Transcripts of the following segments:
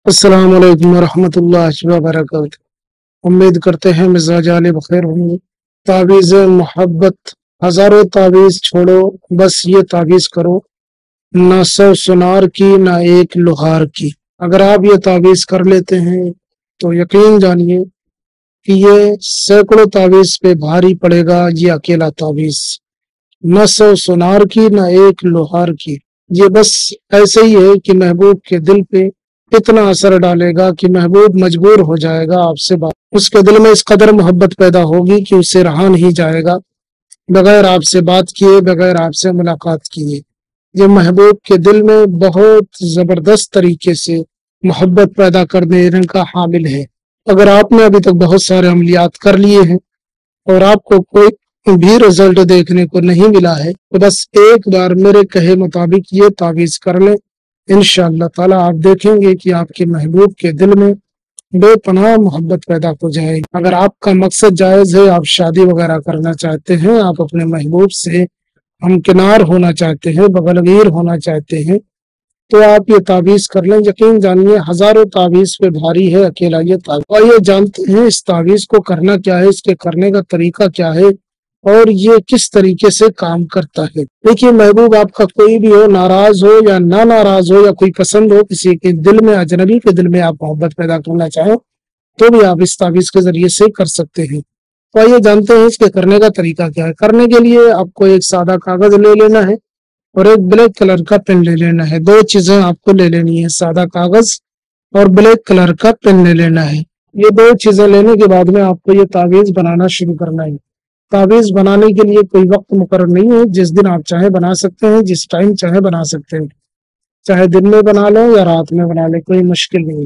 अस्सलाम वालेकुम रहमतुल्लाहि व बरकातुहू। उम्मीद करते हैं मिजाज आले बखैर होंगे। तावीज़ मोहब्बत, हजारों तावीज़ छोड़ो, बस ये तावीज़ करो, ना 100 सुनार की ना एक लोहार की। अगर आप ये तावीज़ कर लेते हैं तो यकीन जानिए कि ये सैकड़ों तावीज़ पे भारी पड़ेगा ये अकेला तावीज़। न 100 सुनार की ना एक लोहार की। ये बस ऐसे ही है कि महबूब के दिल पे इतना असर डालेगा कि महबूब मजबूर हो जाएगा आपसे बात। उसके दिल में इस कदर मोहब्बत पैदा होगी कि उससे रहा नहीं जाएगा बगैर आपसे बात किए, बगैर आपसे मुलाकात किए। ये महबूब के दिल में बहुत जबरदस्त तरीके से मोहब्बत पैदा कर देने का हामिल है। अगर आपने अभी तक बहुत सारे अमलियात कर लिए हैं और आपको कोई भी रिजल्ट देखने को नहीं मिला है तो बस एक बार मेरे कहे मुताबिक ये तावीज़ कर लें। इंशाअल्लाह ताला आप देखेंगे कि आपके महबूब के दिल में बेपनाह मोहब्बत पैदा हो जाएगी। अगर आपका मकसद जायज है, आप शादी वगैरह करना चाहते हैं, आप अपने महबूब से हमकिनार होना चाहते हैं, बगलगीर होना चाहते हैं, तो आप ये तावीज़ कर लें। यकीन जानिए हजारों तावीज़ पे भारी है अकेला ये तावीज़। और ये जानते हैं इस तावीज़ को करना क्या है, इसके करने का तरीका क्या है और ये किस तरीके से काम करता है। देखिए, महबूब आपका कोई भी हो, नाराज हो या ना नाराज हो या कोई पसंद हो, किसी के दिल में, अजनबी के दिल में आप मोहब्बत पैदा करना चाहें तो भी आप इस तावीज़ के जरिए से कर सकते हैं। तो आइए जानते हैं इसके करने का तरीका क्या है। करने के लिए आपको एक सादा कागज ले लेना है और एक ब्लैक कलर का पेन ले लेना है। दो चीजें आपको ले लेनी है, सादा कागज और ब्लैक कलर का पेन ले लेना है। ये दो चीजें लेने के बाद में आपको ये तावीज़ बनाना शुरू करना है। तावीज़ बनाने के लिए कोई वक्त मुकर्रर नहीं है, जिस दिन आप चाहे बना सकते हैं, जिस टाइम चाहे बना सकते हैं, चाहे दिन में बना लें या रात में बना लें, कोई मुश्किल नहीं।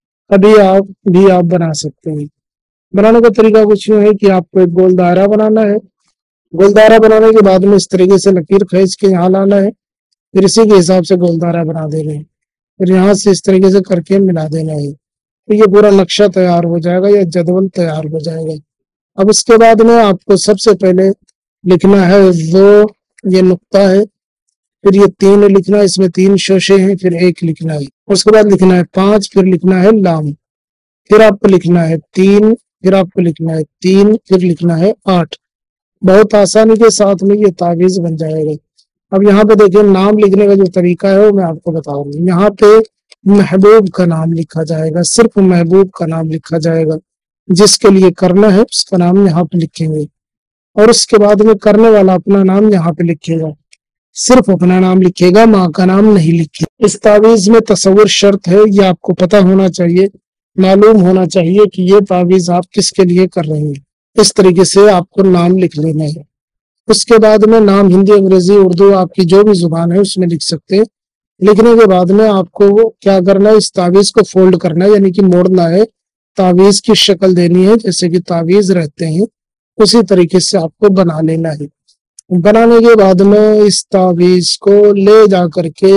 कभी आप बना सकते हैं। बनाने का तरीका कुछ यूं है कि आपको एक गोल दायरा बनाना है। गोल दायरा बनाने के बाद में इस तरीके से लकीर खींच के यहाँ लाना है, फिर इसी के हिसाब से गोल दायरा बना देना है, फिर यहाँ से इस तरीके से करके मिला देना है। तो ये पूरा नक्शा तैयार हो जाएगा या जदवल तैयार हो जाएगा। अब इसके बाद में आपको सबसे पहले लिखना है वो, ये नुक्ता है, फिर ये 3 लिखना है, इसमें 3 शोशे हैं, फिर 1 लिखना है। उसके बाद लिखना है 5, फिर लिखना है लाम, फिर आपको लिखना है 3, फिर आपको लिखना है 3, फिर लिखना है 8। बहुत आसानी के साथ में ये तावीज़ बन जाएगा। अब यहाँ पे देखिए, नाम लिखने का जो तरीका है वो मैं आपको बता रहा हूँ। यहाँ पे महबूब का नाम लिखा जाएगा, सिर्फ महबूब का नाम लिखा जाएगा। जिसके लिए करना है उसका नाम यहाँ पे लिखेंगे और उसके बाद में करने वाला अपना नाम यहाँ पे लिखेगा, सिर्फ अपना नाम लिखेगा, माँ का नाम नहीं लिखेगा। इस तावीज़ में तसव्वुर शर्त है, ये आपको पता होना चाहिए, मालूम होना चाहिए कि ये तावीज़ आप किसके लिए कर रहे हैं। इस तरीके से आपको नाम लिख लेना है। उसके बाद में नाम हिंदी, अंग्रेजी, उर्दू, आपकी जो भी जुबान है उसमें लिख सकते हैं। लिखने के बाद में आपको क्या करना है, इस तावीज़ को फोल्ड करना है, यानी कि मोड़ना है, तावीज़ की शक्ल देनी है, जैसे कि तावीज़ रहते हैं उसी तरीके से आपको बना लेना है। बनाने के बाद में इस तावीज़ को ले जा करके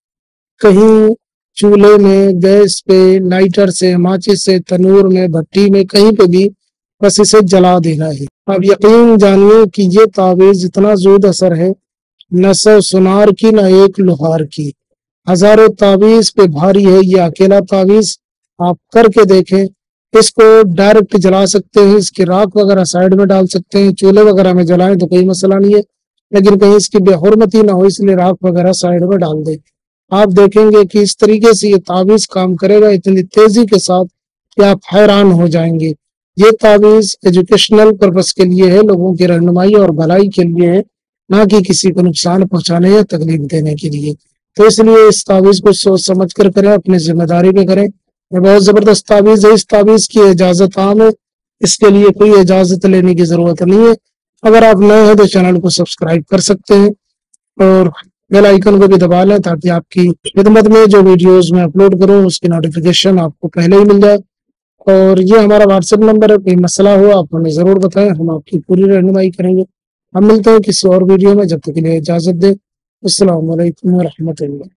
कहीं चूल्हे में, गैस पे, लाइटर से, माचिस से, तनूर में, भट्टी में, कहीं पे भी बस इसे जला देना है। अब यकीन जानिए कि ये तावीज़ इतना जोर असर है, न 100 सुनार की न एक लोहार की। हजारों तावीज़ पे भारी है ये अकेला तावीज़। आप करके देखें। इसको डायरेक्ट जला सकते हैं, इसकी राख वगैरह साइड में डाल सकते हैं, चूल्हे वगैरह में जलाएं तो कोई मसला नहीं है, लेकिन कहीं इसकी बेहुरमती ना हो इसलिए राख वगैरह साइड में डाल दें। आप देखेंगे कि इस तरीके से ये तावीज़ काम करेगा इतनी तेजी के साथ कि आप हैरान हो जाएंगे। ये तावीज़ एजुकेशनल पर्पस के लिए है, लोगों की रहनुमाई और भलाई के लिए है, ना कि किसी को नुकसान पहुंचाने या तकलीफ देने के लिए। तो इसलिए इस तावीज़ को सोच समझ कर करें, अपनी जिम्मेदारी पे करें। ये बहुत जबरदस्त तावीज़ है। इस तावीज़ की इजाजत आम है, इसके लिए कोई इजाजत लेने की जरूरत नहीं है। अगर आप नए हैं तो चैनल को सब्सक्राइब कर सकते हैं और बेल आइकन को भी दबा लें ताकि आपकी खिदमत में जो वीडियोस मैं अपलोड करूं उसकी नोटिफिकेशन आपको पहले ही मिल जाए। और ये हमारा व्हाट्सएप नंबर है, कोई मसला हो आप हमें जरूर बताएं, हम आपकी पूरी रहनुमाई करेंगे। हम मिलते हैं किसी और वीडियो में, जब तक के लिए इजाजत दें। अस्सलाम वालेकुम व रहमतुल्लाह।